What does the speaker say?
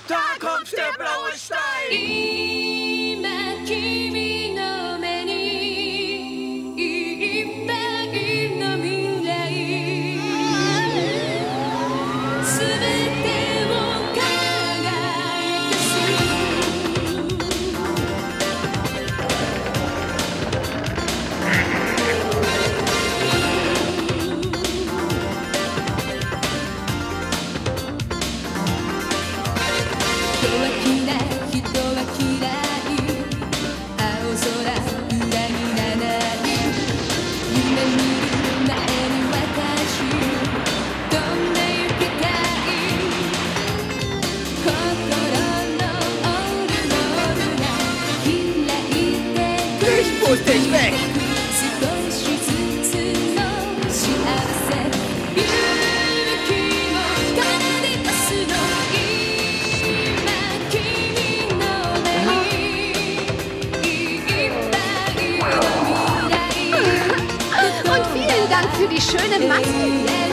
Da kommt der blaue Stein. 今君の目にいっぱいの未来すべてを輝か Pust dich weg! 少しずつの幸せ勇気を奏で出すの今君の目にいっぱいの未来 Und vielen Dank für die schöne Maske.